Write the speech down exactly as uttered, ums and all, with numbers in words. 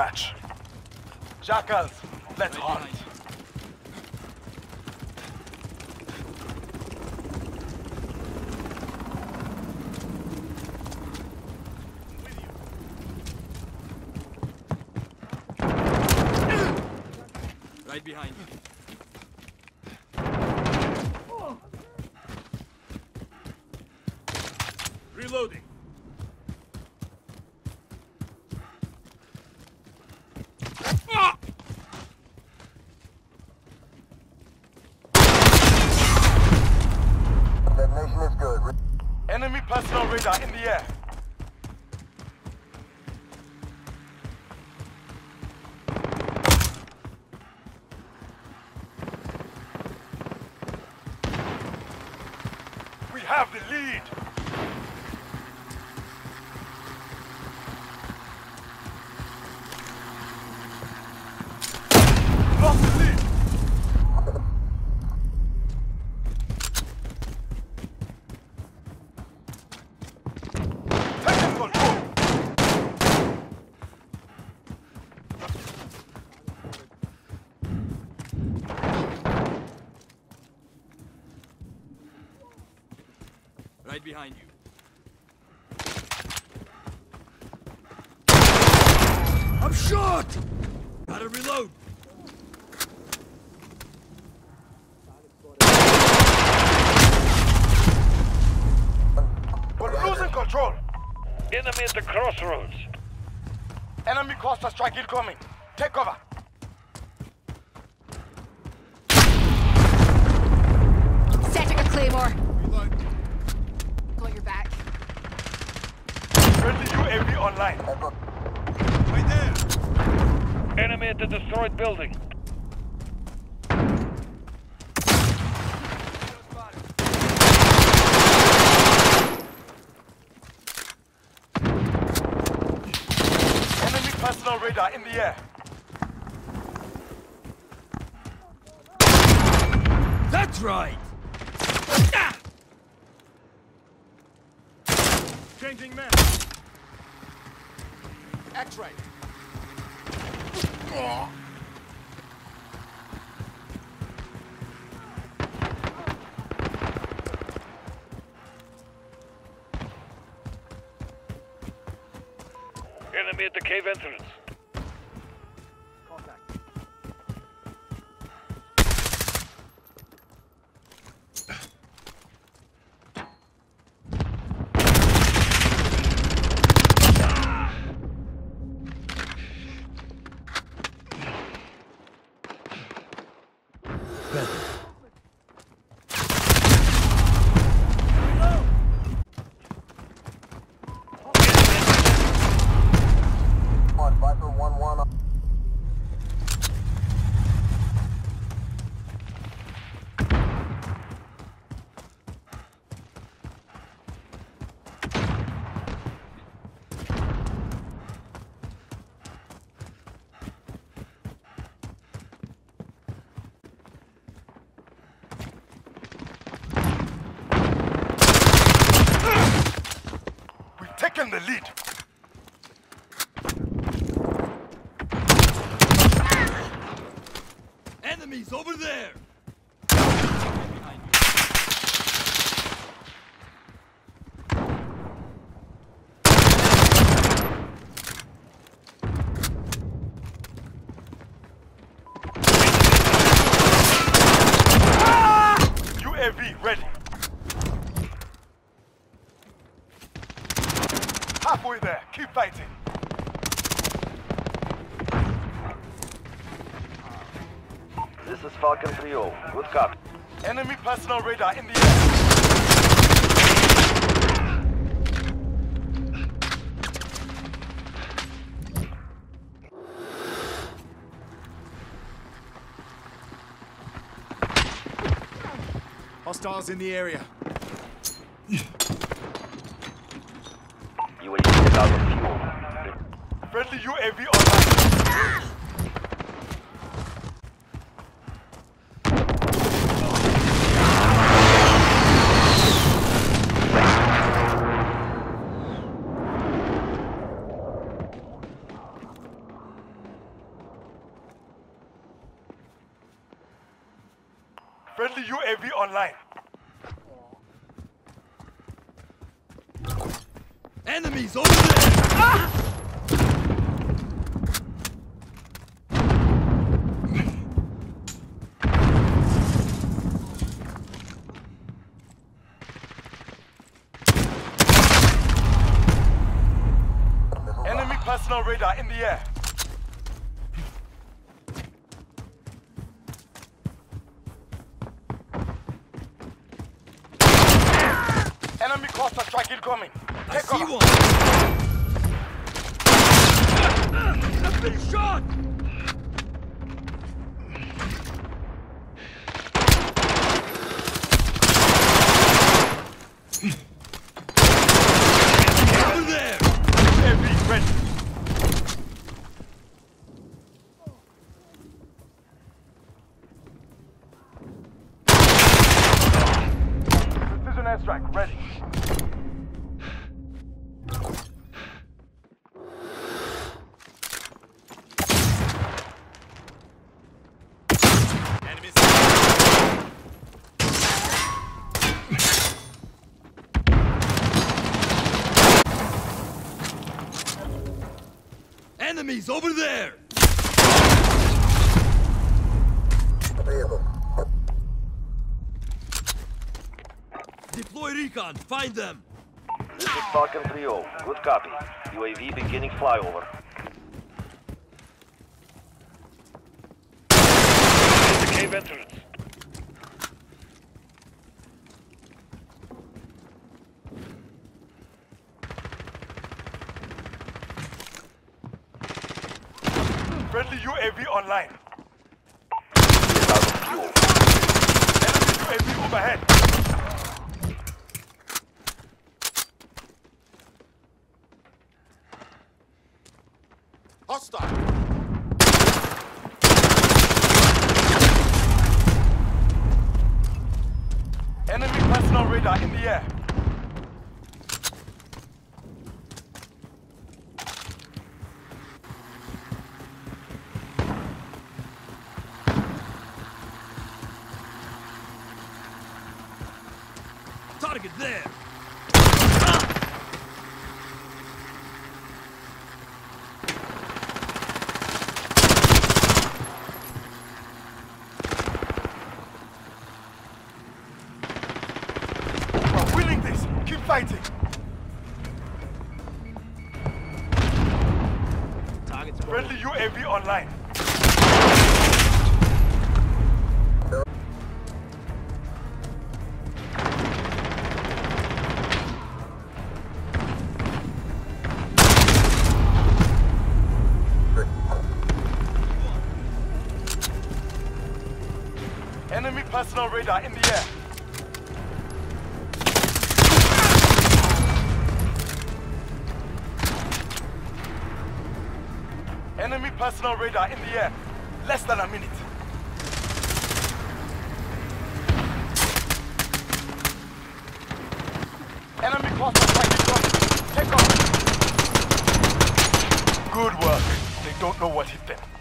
match. Jackals, let's hunt. Right behind you. Reloading. Detonation is good. Enemy personal radar in the air. We have the lead. Lost the lead. Taking control. Right behind you. I'm shot! Gotta reload! We're losing control. Enemy at the crossroads. Enemy cluster strike incoming. Take cover. Setting a claymore. Reload. Got your back. Friendly U A V online. Right there! Enemy at the destroyed building. Enemy personal radar in the air. That's right! Ah! Changing map. X-ray. Enemy at the cave entrance. Contact. One, Viper one one. We've taken the lead. Enemies over there! Behind you. U A V ready. Halfway there. Keep fighting. This is Falcon three oh. Good copy. Enemy personal radar in the air. Hostiles in the area. U A V is out of fuel. Friendly U A V online. online. Enemies over there! Enemy personal radar in the air. Enemy cluster strike incoming. I Take see cover. one! I've been shot! Over there! U A V ready. Precision airstrike ready. Enemies. Enemies over there! Deploy recon, find them! This is Falcon three oh. Good copy. U A V beginning flyover. The cave entrance. Friendly U A V online. Out of fuel. Enemy U A V overhead. Hostile! Enemy personal radar in the air. Target there! We're winning this. Keep fighting. Target's Friendly U A V online. Enemy personal radar in the air. Enemy personal radar in the air. Less than a minute. Enemy cluster strike incoming. Take off. Good work. They don't know what hit them.